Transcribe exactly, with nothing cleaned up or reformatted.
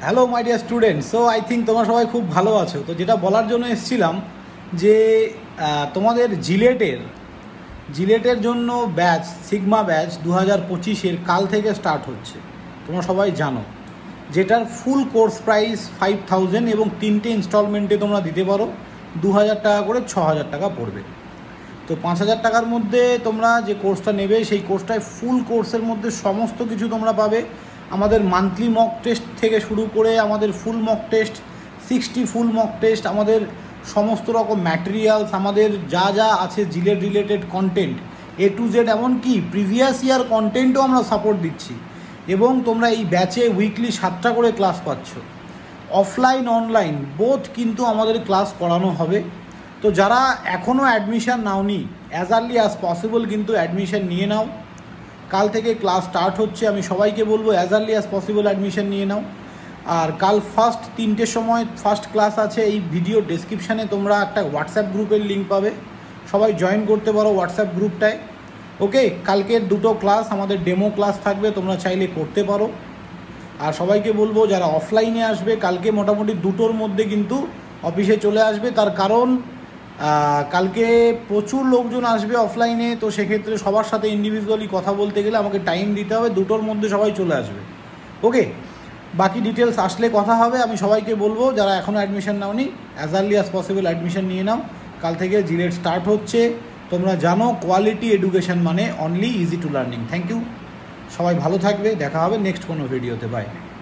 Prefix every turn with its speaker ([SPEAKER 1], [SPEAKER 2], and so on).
[SPEAKER 1] Hello my dear student. So I think তোমরা সবাই খুব ভালো আছো। তো যেটা বলার জন্য এসেছিলাম যে তোমাদের জিলেটের জিলেটের জন্য ব্যাচ সিগমা ব্যাচ দু হাজার পঁচিশের কাল থেকে স্টার্ট হচ্ছে, তোমরা সবাই জানো, যেটার full course price five thousand এবং তিনটে ইনস্টলমেন্টে তোমরা দিতে পারো দু হাজার টাকা করে, ছ হাজার টাকা পড়বে। তো পাঁচ হাজার টাকার মধ্যে তোমরা যে কোর্সটা নেবে সেই কোর্সটায় ফুল কোর্সের মধ্যে সমস্ত কিছু তোমরা পাবে। আমাদের মান্থলি মক টেস্ট থেকে শুরু করে আমাদের full mock test, sixty full mock test, আমাদের সমস্ত রকম ম্যাটেরিয়ালস, আমাদের যা যা আছে JELET related content A to Z, এমনকি প্রিভিয়াস ইয়ার কন্টেন্টও আমরা সাপোর্ট দিচ্ছি। এবং তোমরা এই ব্যাচে উইকলি সাতটা করে ক্লাস পাচ্ছ, অফলাইন অনলাইন বোথ কিন্তু আমাদের ক্লাস করানো হবে। তো যারা এখনও অ্যাডমিশান নাওনি, অ্যাজ আর্লি অ্যাজ পসিবল কিন্তু অ্যাডমিশান নিয়ে নাও। কাল থেকে ক্লাস স্টার্ট হচ্ছে, আমি সবাইকে বলবো as early as possible admission নিয়ে নাও। আর কাল ফার্স্ট তিনটের সময় ফার্স্ট ক্লাস আছে। এই ভিডিও ডেসক্রিপশানে তোমরা একটা হোয়াটসঅ্যাপ গ্রুপের লিঙ্ক পাবে, সবাই জয়েন করতে পারো হোয়াটসঅ্যাপ গ্রুপটায়। ওকে, কালকের দুটো ক্লাস আমাদের ডেমো ক্লাস থাকবে, তোমরা চাইলে করতে পারো। আর সবাইকে বলবো যারা অফলাইনে আসবে কালকে মোটামুটি দুটোর মধ্যে কিন্তু অফিসে চলে আসবে, তার কারণ কালকে প্রচুর লোকজন আসবে অফলাইনে। তো সেক্ষেত্রে সবার সাথে ইন্ডিভিজুয়ালি কথা বলতে গেলে আমাকে টাইম দিতে হবে, দুটোর মধ্যে সবাই চলে আসবে। ওকে, বাকি ডিটেলস আসলে কথা হবে। আমি সবাইকে বলবো যারা এখনও অ্যাডমিশন নাওনি as early as possible admission নিয়ে নাও। কাল থেকে জিলেট স্টার্ট হচ্ছে, তোমরা জানো কোয়ালিটি এডুকেশন মানে only easy to learning. Thank you, সবাই ভালো থাকবে, দেখা হবে নেক্সট কোনো ভিডিওতে। বাই।